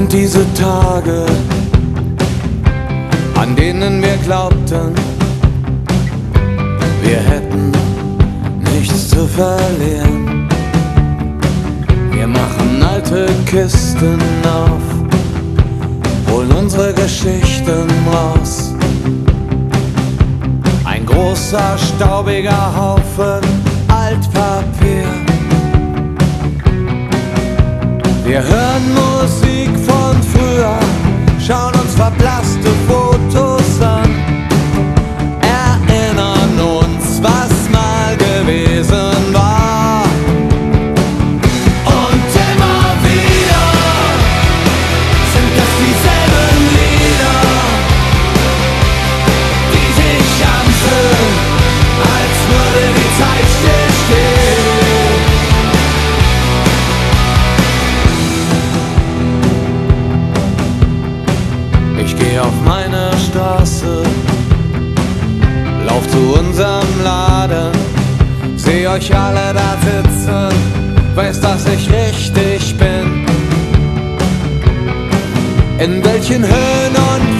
sind diese Tage, an denen wir glaubten, wir hätten nichts zu verlieren. Wir machen alte Kisten auf, holen unsere Geschichten raus. Ein großer, staubiger Haufen Altpapier. Wir hören Musik von früher, schauen uns verblasste Fotos an, erinnern uns, was mal gewesen war. Und immer wieder sind das dieselben Lieder, die sich anfühlen, als würde die Zeit stillstehen. Ich geh auf meine Straße, lauf zu unserem Laden, seh euch alle da sitzen, weiß, dass ich richtig bin. In welchen Höhen und